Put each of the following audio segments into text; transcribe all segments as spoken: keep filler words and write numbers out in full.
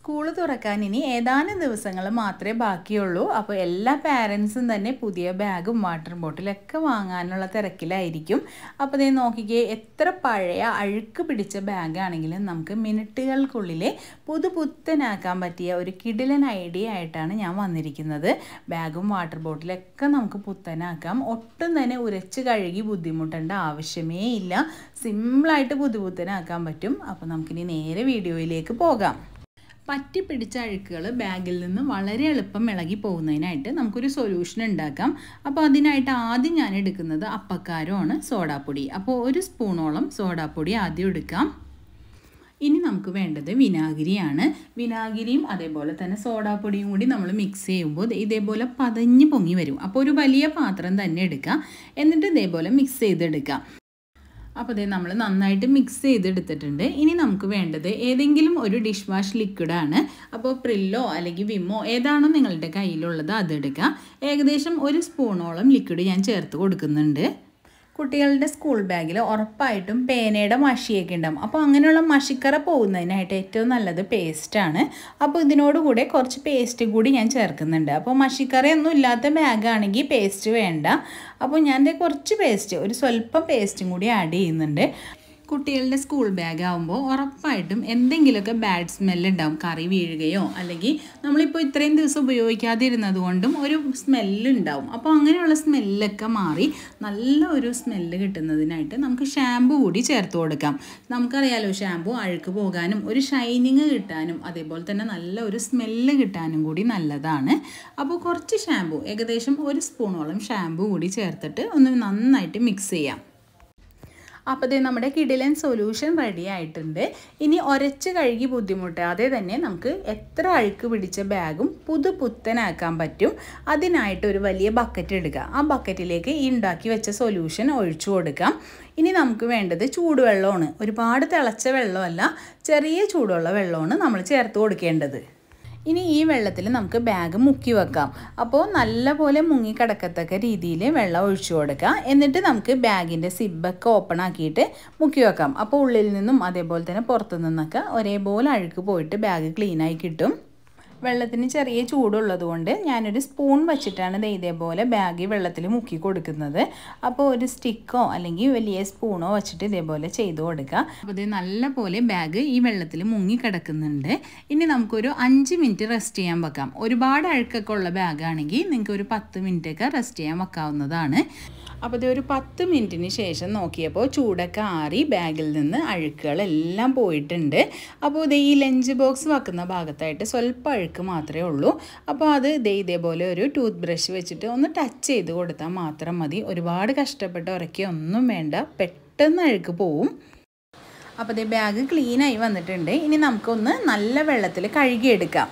School തുറക്കാൻ ഇനി ഏതാനും ദിവസങ്ങൾ മാത്രമേ ബാക്കിയുള്ളൂ. അപ്പോൾ എല്ലാ പാരൻസും തന്നെ പുതിയ ബാഗും വാട്ടർ ബോട്ടിലൊക്കെ വാങ്ങാനുള്ള തിരക്കിലായിരിക്കും. അപ്പോൾ ഇത് നോക്കിക്കേ, എത്ര പഴയ അഴുക്ക് പിടിച്ച ബാഗാണെങ്കിലും നമുക്ക് മിനിറ്റുകൾക്കുള്ളിൽ പുതുപുത്തനാക്കാൻ പറ്റിയ ഒരു കിടിലൻ ഐഡിയ ആയിട്ടാണ് ഞാൻ വന്നിരിക്കുന്നത്. ബാഗും വാട്ടർ ബോട്ടിലൊക്കെ നമുക്ക് പുത്തനാക്കാം. ഒട്ടും തന്നെ ഉരച്ച് കഴുകി ബുദ്ധിമുട്ടേണ്ട ആവശ്യമേ ഇല്ല. സിമ്പിളായിട്ട് പുതുപുത്തനാക്കാൻ പറ്റും. അപ്പോൾ നമുക്കിനി നേരെ വീഡിയോയിലേക്ക് പോകാം. പറ്റി പിടിച്ച അഴുക്കുകൾ ബാഗിൽ നിന്ന് വളരെ എളുപ്പം ഇളകി പോകുന്നതിനായിട്ട് നമുക്കൊരു സൊല്യൂഷൻ ഉണ്ടാക്കാം. അപ്പോൾ അതിനായിട്ട് ആദ്യം ഞാൻ എടുക്കുന്നത് അപ്പക്കാരമാണ്, സോഡാപ്പൊടി. അപ്പോൾ ഒരു സ്പൂണോളം സോഡാപ്പൊടി ആദ്യം എടുക്കാം. ഇനി നമുക്ക് വേണ്ടത് വിനാഗിരിയാണ്. വിനാഗിരിയും അതേപോലെ തന്നെ സോഡാപ്പൊടിയും കൂടി നമ്മൾ മിക്സ് ചെയ്യുമ്പോൾ ഇതേപോലെ പതഞ്ഞ് പൊങ്ങി വരും. അപ്പോൾ ഒരു വലിയ പാത്രം തന്നെ എടുക്കാം. എന്നിട്ട് ഇതേപോലെ മിക്സ് ചെയ്തെടുക്കാം. അപ്പോൾ ഇത് നമ്മൾ നന്നായിട്ട് മിക്സ് ചെയ്തെടുത്തിട്ടുണ്ട്. ഇനി നമുക്ക് വേണ്ടത് ഏതെങ്കിലും ഒരു ഡിഷ് വാഷ് ലിക്വിഡാണ്. അപ്പോൾ പ്രില്ലോ അല്ലെങ്കിൽ വിമ്മോ ഏതാണോ നിങ്ങളുടെ കയ്യിലുള്ളത് അതെടുക്കുക. ഏകദേശം ഒരു സ്പൂണോളം ലിക്വിഡ് ഞാൻ ചേർത്ത് കൊടുക്കുന്നുണ്ട്. കുട്ടികളുടെ സ്കൂൾ ബാഗിൽ ഉറപ്പായിട്ടും പേനയുടെ മഷിയൊക്കെ ഉണ്ടാവും. അപ്പോൾ അങ്ങനെയുള്ള മഷിക്കറ പോകുന്നതിനായിട്ട് ഏറ്റവും നല്ലത് പേസ്റ്റാണ്. അപ്പോൾ ഇതിനോടുകൂടെ കുറച്ച് പേസ്റ്റ് കൂടി ഞാൻ ചേർക്കുന്നുണ്ട്. അപ്പോൾ മഷിക്കറയൊന്നും ഇല്ലാത്ത ബാഗാണെങ്കിൽ പേസ്റ്റ് വേണ്ട. അപ്പോൾ ഞാൻ കുറച്ച് പേസ്റ്റ്, ഒരു സ്വല്പം പേസ്റ്റും കൂടി ആഡ് ചെയ്യുന്നുണ്ട്. കുട്ടികളുടെ സ്കൂൾ ബാഗ് ആകുമ്പോൾ ഉറപ്പായിട്ടും എന്തെങ്കിലുമൊക്കെ ബാഡ് സ്മെല്ല് ഉണ്ടാവും. കറി വീഴുകയോ അല്ലെങ്കിൽ നമ്മളിപ്പോൾ ഇത്രയും ദിവസം ഉപയോഗിക്കാതിരുന്നത് കൊണ്ടും ഒരു സ്മെല്ലുണ്ടാവും. അപ്പോൾ അങ്ങനെയുള്ള സ്മെല്ലൊക്കെ മാറി നല്ല ഒരു സ്മെല്ല് കിട്ടുന്നതിനായിട്ട് നമുക്ക് ഷാമ്പു കൂടി ചേർത്ത് കൊടുക്കാം. നമുക്കറിയാലോ, ഷാമ്പു അഴുക്ക് പോകാനും ഒരു ഷൈനിങ് കിട്ടാനും അതേപോലെ തന്നെ നല്ല ഒരു സ്മെല്ല് കിട്ടാനും കൂടി നല്ലതാണ്. അപ്പോൾ കുറച്ച് ഷാമ്പു, ഏകദേശം ഒരു സ്പൂണോളം ഷാമ്പു കൂടി ചേർത്തിട്ട് ഒന്ന് നന്നായിട്ട് മിക്സ് ചെയ്യാം. അപ്പോൾ ഇത് നമ്മുടെ കിടിലൻ സൊല്യൂഷൻ റെഡി ആയിട്ടുണ്ട്. ഇനി ഉരച്ച് കഴുകി ബുദ്ധിമുട്ടാതെ തന്നെ നമുക്ക് എത്ര അഴുക്ക് പിടിച്ച ബാഗും പുതുപുത്തനാക്കാൻ പറ്റും. അതിനായിട്ട് ഒരു വലിയ ബക്കറ്റ് എടുക്കുക. ആ ബക്കറ്റിലേക്ക് ഈ ഉണ്ടാക്കി വെച്ച സൊല്യൂഷൻ ഒഴിച്ചു കൊടുക്കാം. ഇനി നമുക്ക് വേണ്ടത് ചൂടുവെള്ളമാണ്. ഒരുപാട് തിളച്ച വെള്ളമല്ല, ചെറിയ ചൂടുള്ള വെള്ളമാണ് നമ്മൾ ചേർത്ത് കൊടുക്കേണ്ടത്. ഇനി ഈ വെള്ളത്തിൽ നമുക്ക് ബാഗ് മുക്കി വെക്കാം. അപ്പോൾ നല്ലപോലെ മുങ്ങിക്കിടക്കത്തക്ക രീതിയിൽ വെള്ളം ഒഴിച്ചു കൊടുക്കുക. എന്നിട്ട് നമുക്ക് ബാഗിൻ്റെ സിബൊക്കെ ഓപ്പൺ ആക്കിയിട്ട് മുക്കി വെക്കാം. അപ്പോൾ ഉള്ളിൽ നിന്നും അതേപോലെ തന്നെ പുറത്തു നിന്നൊക്കെ ഒരേപോലെ അഴുക്ക് പോയിട്ട് ബാഗ് ക്ലീനായി കിട്ടും. വെള്ളത്തിന് ചെറിയ ചൂടുള്ളത് കൊണ്ട് ഞാനൊരു സ്പൂൺ വെച്ചിട്ടാണ് ഇതേപോലെ ബാഗ് വെള്ളത്തിൽ മുക്കി കൊടുക്കുന്നത്. അപ്പോൾ ഒരു സ്റ്റിക്കോ അല്ലെങ്കിൽ വലിയ സ്പൂണോ വെച്ചിട്ട് ഇതേപോലെ ചെയ്ത് കൊടുക്കുക. അപ്പോൾ ഇത് നല്ല പോലെ ബാഗ് ഈ വെള്ളത്തിൽ മുങ്ങി കിടക്കുന്നുണ്ട്. ഇനി നമുക്കൊരു അഞ്ച് മിനിറ്റ് റെസ്റ്റ് ചെയ്യാൻ വെക്കാം. ഒരുപാട് അഴുക്കൊക്കെ ഉള്ള ബാഗാണെങ്കിൽ നിങ്ങൾക്ക് ഒരു പത്ത് മിനിറ്റൊക്കെ റെസ്റ്റ് ചെയ്യാൻ വെക്കാവുന്നതാണ്. അപ്പോൾ ഇത് ഒരു പത്ത് മിനിറ്റിന് ശേഷം നോക്കിയപ്പോൾ ചൂടൊക്കെ ആറി ബാഗിൽ നിന്ന് അഴുക്കുകളെല്ലാം പോയിട്ടുണ്ട്. അപ്പോൾ ഇത് ഈ ലഞ്ച് ബോക്സ് വെക്കുന്ന ഭാഗത്തായിട്ട് സ്വല്പം അഴുക്ക് മാത്രമേ ഉള്ളൂ. അപ്പോൾ അത് ഇതേ ഇതേപോലെ ഒരു ടൂത്ത് ബ്രഷ് വെച്ചിട്ട് ഒന്ന് ടച്ച് ചെയ്ത് കൊടുത്താൽ മാത്രം മതി. ഒരുപാട് കഷ്ടപ്പെട്ട് ഉരയ്ക്കൊന്നും വേണ്ട, പെട്ടെന്ന് അഴുക്ക് പോവും. അപ്പോൾ ഇത് ബാഗ് ക്ലീനായി വന്നിട്ടുണ്ട്. ഇനി നമുക്കൊന്ന് നല്ല വെള്ളത്തിൽ കഴുകിയെടുക്കാം.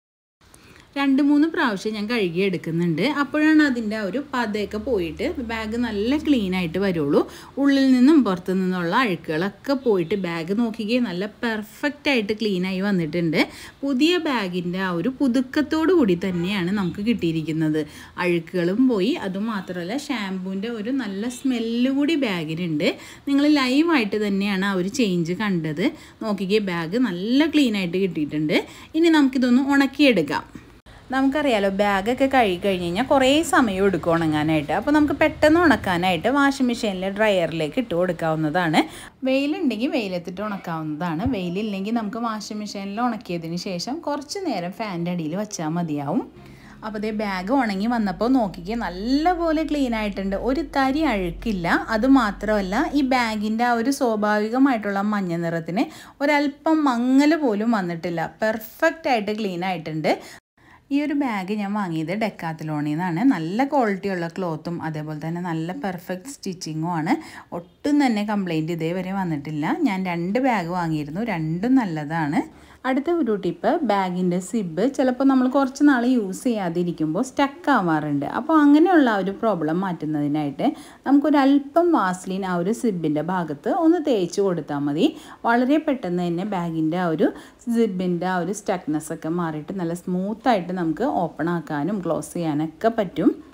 രണ്ട് മൂന്ന് പ്രാവശ്യം ഞാൻ കഴുകി എടുക്കുന്നുണ്ട്. അപ്പോഴാണ് അതിൻ്റെ ആ ഒരു പതയൊക്കെ പോയിട്ട് ബാഗ് നല്ല ക്ലീനായിട്ട് വരുള്ളൂ. ഉള്ളിൽ നിന്നും പുറത്തു നിന്നുള്ള അഴുക്കുകളൊക്കെ പോയിട്ട് ബാഗ് നോക്കിക്കേ നല്ല പെർഫെക്റ്റായിട്ട് ക്ലീനായി വന്നിട്ടുണ്ട്. പുതിയ ബാഗിൻ്റെ ആ ഒരു പുതുക്കത്തോടു കൂടി തന്നെയാണ് നമുക്ക് കിട്ടിയിരിക്കുന്നത്. അഴുക്കുകളും പോയി, അതുമാത്രമല്ല ഷാമ്പൂവിൻ്റെ ഒരു നല്ല സ്മെല്ല് കൂടി ബാഗിനുണ്ട്. നിങ്ങൾ ലൈവായിട്ട് തന്നെയാണ് ആ ഒരു ചേഞ്ച് കണ്ടത്. നോക്കിക്കേ, ബാഗ് നല്ല ക്ലീനായിട്ട് കിട്ടിയിട്ടുണ്ട്. ഇനി നമുക്കിതൊന്ന് ഉണക്കിയെടുക്കാം. നമുക്കറിയാലോ, ബാഗൊക്കെ കഴുകി കഴിഞ്ഞ് കഴിഞ്ഞാൽ കുറേ സമയം എടുക്കും ഉണങ്ങാനായിട്ട്. അപ്പോൾ നമുക്ക് പെട്ടെന്ന് ഉണക്കാനായിട്ട് വാഷിംഗ് മെഷീനിലെ ഡ്രയറിലേക്ക് ഇട്ട് കൊടുക്കാവുന്നതാണ്. വെയിലുണ്ടെങ്കിൽ വെയിലെത്തിട്ട് ഉണക്കാവുന്നതാണ്. വെയിലില്ലെങ്കിൽ നമുക്ക് വാഷിംഗ് മെഷീനിൽ ഉണക്കിയതിന് ശേഷം കുറച്ച് നേരം ഫാനിൻ്റെ അടിയിൽ വെച്ചാൽ മതിയാവും. അപ്പോൾ ഇതേ ബാഗ് ഉണങ്ങി വന്നപ്പോൾ നോക്കിക്കുക, നല്ലപോലെ ക്ലീൻ ആയിട്ടുണ്ട്. ഒരു തരി അഴുക്കില്ല. അതുമാത്രമല്ല, ഈ ബാഗിൻ്റെ ആ ഒരു സ്വാഭാവികമായിട്ടുള്ള മഞ്ഞ നിറത്തിന് ഒരല്പം മങ്ങൽ പോലും വന്നിട്ടില്ല. പെർഫെക്റ്റായിട്ട് ക്ലീൻ ആയിട്ടുണ്ട്. ഈ ഒരു ബാഗ് ഞാൻ വാങ്ങിയത് ഡെക്കാത്തലോണിൽ നിന്നാണ്. നല്ല ക്വാളിറ്റിയുള്ള ക്ലോത്തും അതേപോലെ തന്നെ നല്ല പെർഫെക്റ്റ് സ്റ്റിച്ചിങ്ങും ആണ്. ഒട്ടും തന്നെ കംപ്ലൈൻറ്റ് ഇതേവരെ വന്നിട്ടില്ല. ഞാൻ രണ്ട് ബാഗ് വാങ്ങിയിരുന്നു, രണ്ടും നല്ലതാണ്. അടുത്ത ഒരു ടിപ്പ്, ബാഗിൻ്റെ സിബ് ചിലപ്പോൾ നമ്മൾ കുറച്ച് നാൾ യൂസ് ചെയ്യാതിരിക്കുമ്പോൾ സ്റ്റക്ക് ആവാറുണ്ട്. അപ്പോൾ അങ്ങനെയുള്ള ആ ഒരു പ്രോബ്ലം മാറ്റുന്നതിനായിട്ട് നമുക്കൊരല്പം വാസ്ലിൻ ആ ഒരു സിബിൻ്റെ ഭാഗത്ത് ഒന്ന് തേച്ച് കൊടുത്താൽ മതി. വളരെ പെട്ടെന്ന് തന്നെ ബാഗിൻ്റെ ആ ഒരു സിബിൻ്റെ ആ ഒരു സ്റ്റക്നെസ്സൊക്കെ മാറിയിട്ട് നല്ല സ്മൂത്തായിട്ട് നമുക്ക് ഓപ്പൺ ആക്കാനും ക്ലോസ് ചെയ്യാനൊക്കെ പറ്റും.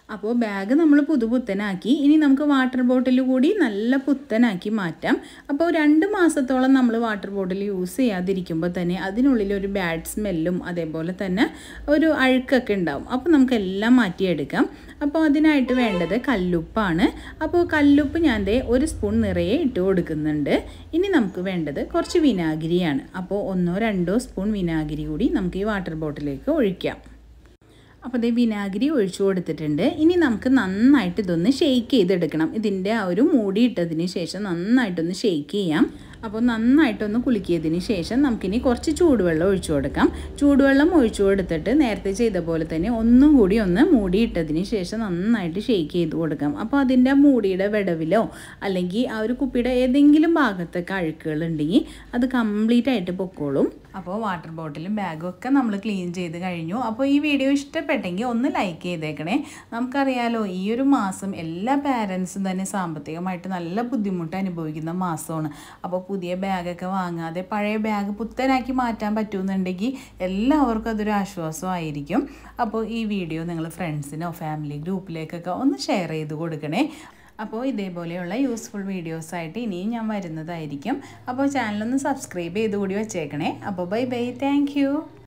അപ്പോൾ ബാഗ് നമ്മൾ പുതുപുത്തനാക്കി. ഇനി നമുക്ക് വാട്ടർ ബോട്ടിൽ കൂടി നല്ല പുത്തനാക്കി മാറ്റാം. അപ്പോൾ രണ്ട് മാസത്തോളം നമ്മൾ വാട്ടർ ബോട്ടിൽ യൂസ് ചെയ്യാതിരിക്കുമ്പോൾ തന്നെ അതിനുള്ളിൽ ഒരു ബാഡ് സ്മെല്ലും അതേപോലെ തന്നെ ഒരു അഴുക്കൊക്കെ ഉണ്ടാവും. അപ്പോൾ നമുക്കെല്ലാം മാറ്റിയെടുക്കാം. അപ്പോൾ അതിനായിട്ട് വേണ്ടത് കല്ലുപ്പാണ്. അപ്പോൾ കല്ലുപ്പ് ഞാൻ ദേ ഒരു സ്പൂൺ നിറയെ ഇട്ട് കൊടുക്കുന്നുണ്ട്. ഇനി നമുക്ക് വേണ്ടത് കുറച്ച് വിനാഗിരിയാണ്. അപ്പോൾ ഒന്നോ രണ്ടോ സ്പൂൺ വിനാഗിരി കൂടി നമുക്ക് ഈ വാട്ടർ ബോട്ടിലേക്ക് ഒഴിക്കാം. അപ്പോൾ ഇത് വിനാഗിരി ഒഴിച്ചു കൊടുത്തിട്ടുണ്ട്. ഇനി നമുക്ക് നന്നായിട്ട് ഇതൊന്ന് ഷെയ്ക്ക് ചെയ്തെടുക്കണം. ഇതിൻ്റെ ആ ഒരു മൂടി ഇട്ടതിന് ശേഷം നന്നായിട്ടൊന്ന് ഷെയ്ക്ക് ചെയ്യാം. അപ്പോൾ നന്നായിട്ടൊന്ന് കുലുക്കിയതിന് ശേഷം നമുക്കിനി കുറച്ച് ചൂടുവെള്ളം ഒഴിച്ചു കൊടുക്കാം. ചൂടുവെള്ളം ഒഴിച്ചു കൊടുത്തിട്ട് നേരത്തെ ചെയ്ത പോലെ തന്നെ ഒന്നും കൂടി ഒന്ന് മൂടി ഇട്ടതിന് ശേഷം നന്നായിട്ട് ഷെയ്ക്ക് ചെയ്ത് കൊടുക്കാം. അപ്പോൾ അതിൻ്റെ ആ മൂടിയുടെ വിടവിലോ അല്ലെങ്കിൽ ആ ഒരു കുപ്പിയുടെ ഏതെങ്കിലും ഭാഗത്തൊക്കെ അഴുക്കുകൾ ഉണ്ടെങ്കിൽ അത് കംപ്ലീറ്റ് ആയിട്ട് പൊക്കോളും. അപ്പോൾ വാട്ടർ ബോട്ടിലും ബാഗും ഒക്കെ നമ്മൾ ക്ലീൻ ചെയ്ത് കഴിഞ്ഞു. അപ്പോൾ ഈ വീഡിയോ ഇഷ്ടപ്പെട്ടെങ്കിൽ ഒന്ന് ലൈക്ക് ചെയ്തേക്കണേ. നമുക്കറിയാലോ ഈ ഒരു മാസം എല്ലാ പാരൻസും തന്നെ സാമ്പത്തികമായിട്ട് നല്ല ബുദ്ധിമുട്ട് അനുഭവിക്കുന്ന മാസമാണ്. അപ്പോൾ പുതിയ ബാഗൊക്കെ വാങ്ങാതെ പഴയ ബാഗ് പുത്തനാക്കി മാറ്റാൻ പറ്റുമെന്നുണ്ടെങ്കിൽ എല്ലാവർക്കും അതൊരു ആശ്വാസമായിരിക്കും. അപ്പോൾ ഈ വീഡിയോ നിങ്ങൾ ഫ്രണ്ട്സിനോ ഫാമിലി ഗ്രൂപ്പിലേക്കൊക്കെ ഒന്ന് ഷെയർ ചെയ്ത് കൊടുക്കണേ. അപ്പോൾ ഇതേപോലെയുള്ള യൂസ്ഫുൾ വീഡിയോസായിട്ട് ഇനിയും ഞാൻ വരുന്നതായിരിക്കും. അപ്പോൾ ചാനലൊന്ന് സബ്സ്ക്രൈബ് ചെയ്ത് കൂടി വെച്ചേക്കണേ. അപ്പോൾ ബൈ ബൈ, താങ്ക് യു.